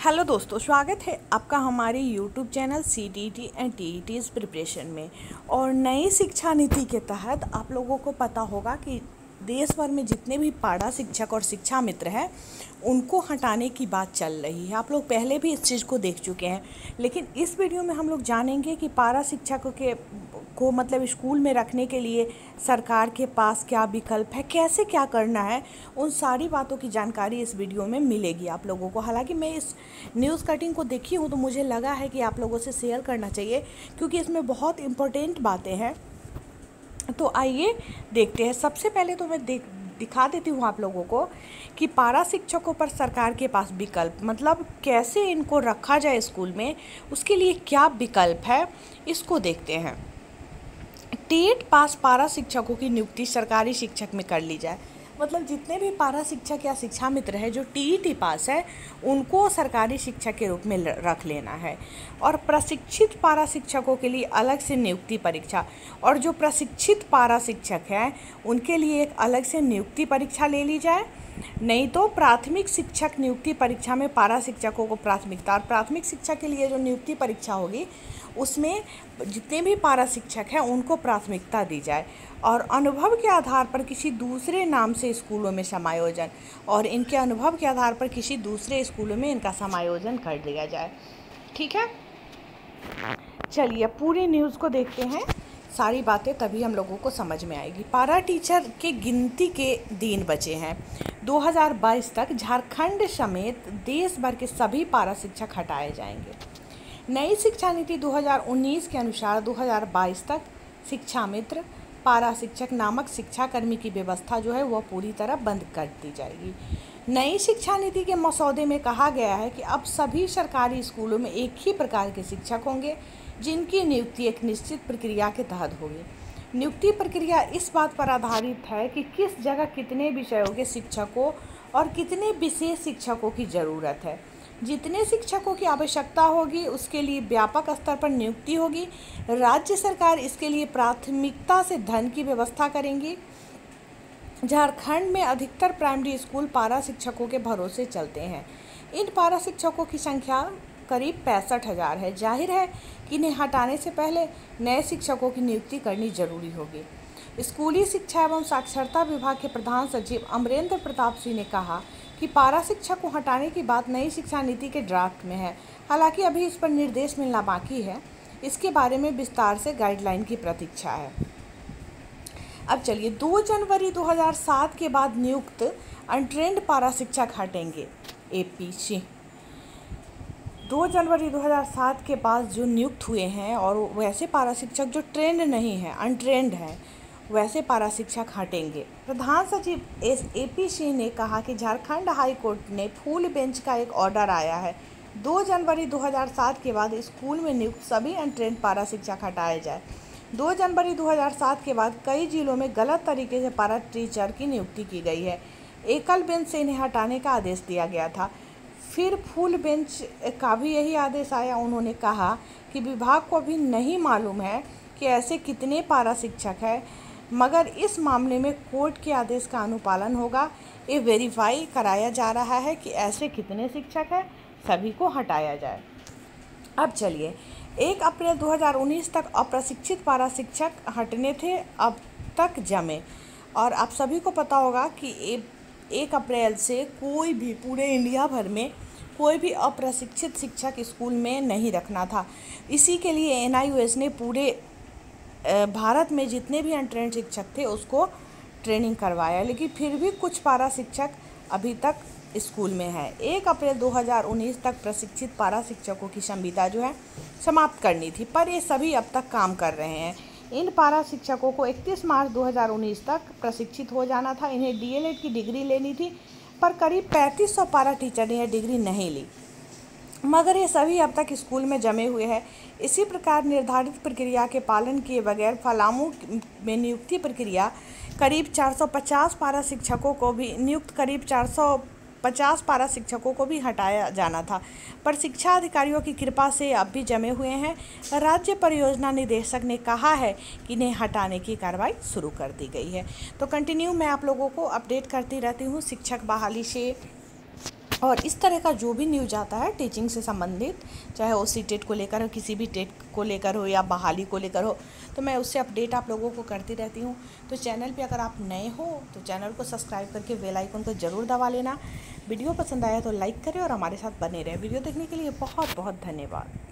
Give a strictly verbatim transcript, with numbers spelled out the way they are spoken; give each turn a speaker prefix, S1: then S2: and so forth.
S1: Hello दोस्तों, स्वागत है आपका हमारे YouTube channel C T T and T E Ts preparation में। और नई शिक्षा नीति के तहत आप लोगों को पता होगा कि देश भर में जितने भी पारा शिक्षक और शिक्षा मित्र हैं उनको हटाने की बात चल रही है। आप लोग पहले भी इस चीज़ को देख चुके हैं, लेकिन इस वीडियो में हम लोग जानेंगे कि पारा शिक्षकों के को मतलब स्कूल में रखने के लिए सरकार के पास क्या विकल्प है, कैसे क्या करना है, उन सारी बातों की जानकारी इस वीडियो में मिलेगी आप लोगों को। हालांकि मैं इस न्यूज़ कटिंग को देखी हूँ तो मुझे लगा है कि आप लोगों से शेयर करना चाहिए, क्योंकि इसमें बहुत इम्पोर्टेंट बातें हैं। तो आइए देखते हैं। सबसे पहले तो मैं देख दिखा देती हूँ आप लोगों को कि पारा शिक्षकों पर सरकार के पास विकल्प मतलब कैसे इनको रखा जाए स्कूल में, उसके लिए क्या विकल्प है इसको देखते हैं। टेट पास पारा शिक्षकों की नियुक्ति सरकारी शिक्षक में कर ली जाए। मतलब जितने भी पारा शिक्षक या शिक्षा मित्र है जो टी ई टी पास है उनको सरकारी शिक्षक के रूप में रख लेना है। और प्रशिक्षित पारा शिक्षकों के लिए अलग से नियुक्ति परीक्षा, और जो प्रशिक्षित पारा शिक्षक हैं उनके लिए एक अलग से नियुक्ति परीक्षा ले ली जाए। नहीं तो प्राथमिक शिक्षक नियुक्ति परीक्षा में पारा शिक्षकों को प्राथमिकता, और प्राथमिक शिक्षा के लिए जो नियुक्ति परीक्षा होगी उसमें जितने भी पारा शिक्षक हैं उनको प्राथमिकता दी जाए। और अनुभव के आधार पर किसी दूसरे नाम से स्कूलों में समायोजन, और इनके अनुभव के आधार पर किसी दूसरे स्कूलों में इनका समायोजन कर दिया जाए। ठीक है, चलिए पूरी न्यूज़ को देखते हैं। सारी बातें तभी हम लोगों को समझ में आएगी। पारा टीचर के गिनती के दिन बचे हैं। दो हज़ार बाईस तक झारखंड समेत देश भर के सभी पारा शिक्षक हटाए जाएंगे। नई शिक्षा नीति दो हज़ार उन्नीस के अनुसार दो हज़ार बाईस तक शिक्षा मित्र, पारा शिक्षक नामक शिक्षाकर्मी की व्यवस्था जो है वह पूरी तरह बंद कर दी जाएगी। नई शिक्षा नीति के मसौदे में कहा गया है कि अब सभी सरकारी स्कूलों में एक ही प्रकार के शिक्षक होंगे जिनकी नियुक्ति एक निश्चित प्रक्रिया के तहत होगी। नियुक्ति प्रक्रिया इस बात पर आधारित है कि किस जगह कितने विषयों के शिक्षकों और कितने विशेष शिक्षकों की ज़रूरत है। जितने शिक्षकों की आवश्यकता होगी उसके लिए व्यापक स्तर पर नियुक्ति होगी। राज्य सरकार इसके लिए प्राथमिकता से धन की व्यवस्था करेंगी। झारखंड में अधिकतर प्राइमरी स्कूल पारा शिक्षकों के भरोसे चलते हैं। इन पारा शिक्षकों की संख्या करीब पैंसठ हज़ार है। जाहिर है कि इन्हें हटाने से पहले नए शिक्षकों की नियुक्ति करनी जरूरी होगी। स्कूली शिक्षा एवं साक्षरता विभाग के प्रधान सचिव अमरेंद्र प्रताप सिंह ने कहा कि पारा शिक्षक को हटाने की बात नई शिक्षा नीति के ड्राफ्ट में है। हालांकि अभी इस पर निर्देश मिलना बाकी है। इसके बारे में विस्तार से गाइडलाइन की प्रतीक्षा है। अब चलिए, दो जनवरी दो हज़ार सात के बाद नियुक्त अनट्रेंड पारा शिक्षक हटेंगे। ए पी सिंह दो जनवरी दो हज़ार सात के बाद जो नियुक्त हुए हैं और वैसे पारा शिक्षक जो ट्रेंड नहीं है, अनट्रेंड है, वैसे पारा शिक्षक हटेंगे। प्रधान सचिव एस ए पी सिंह ने कहा कि झारखंड हाई कोर्ट ने फुल बेंच का एक ऑर्डर आया है। दो जनवरी दो हज़ार सात के बाद स्कूल में नियुक्त सभी अनट्रेंड पारा शिक्षक हटाए जाए। दो जनवरी दो हज़ार सात के बाद कई जिलों में गलत तरीके से पारा टीचर की नियुक्ति की गई है। एकल बेंच से इन्हें हटाने का आदेश दिया गया था। फिर फुल बेंच का भी यही आदेश आया। उन्होंने कहा कि विभाग को अभी नहीं मालूम है कि ऐसे कितने पारा शिक्षक हैं, मगर इस मामले में कोर्ट के आदेश का अनुपालन होगा। ये वेरीफाई कराया जा रहा है कि ऐसे कितने शिक्षक हैं, सभी को हटाया जाए। अब चलिए, एक अप्रैल दो हज़ार उन्नीस तक अप्रशिक्षित पारा शिक्षक हटने थे, अब तक जमे। और आप सभी को पता होगा कि एक अप्रैल से कोई भी पूरे इंडिया भर में कोई भी अप्रशिक्षित शिक्षक स्कूल में नहीं रखना था। इसी के लिए एन आई यू एस ने पूरे भारत में जितने भी अनट्रेंड शिक्षक थे उसको ट्रेनिंग करवाया, लेकिन फिर भी कुछ पारा शिक्षक अभी तक स्कूल में है। एक अप्रैल दो हज़ार उन्नीस तक प्रशिक्षित पारा शिक्षकों की संविदा जो है समाप्त करनी थी, पर ये सभी अब तक काम कर रहे हैं। इन पारा शिक्षकों को इकतीस मार्च दो हज़ार उन्नीस तक प्रशिक्षित हो जाना था। इन्हें डी एल एड की डिग्री लेनी थी, पर करीब पैंतीस सौ पारा टीचर ने यह डिग्री नहीं ली, मगर ये सभी अब तक स्कूल में जमे हुए हैं। इसी प्रकार निर्धारित प्रक्रिया के पालन किए बगैर फलामू में नियुक्ति प्रक्रिया करीब चार सौ पचास पारा शिक्षकों को भी नियुक्त करीब चार सौ पचास पारा शिक्षकों को भी हटाया जाना था, पर शिक्षा अधिकारियों की कृपा से अब भी जमे हुए हैं। राज्य परियोजना निदेशक ने कहा है कि इन्हें हटाने की कार्रवाई शुरू कर दी गई है। तो कंटिन्यू मैं आप लोगों को अपडेट करती रहती हूँ शिक्षक बहाली से और इस तरह का जो भी न्यूज आता है टीचिंग से संबंधित, चाहे वो सी टेट को लेकर हो, किसी भी टेट को लेकर हो या बहाली को लेकर हो, तो मैं उससे अपडेट आप लोगों को करती रहती हूँ। तो चैनल पे अगर आप नए हो तो चैनल को सब्सक्राइब करके बेल आइकन को ज़रूर दबा लेना। वीडियो पसंद आया तो लाइक करें और हमारे साथ बने रहें। वीडियो देखने के लिए बहुत बहुत धन्यवाद।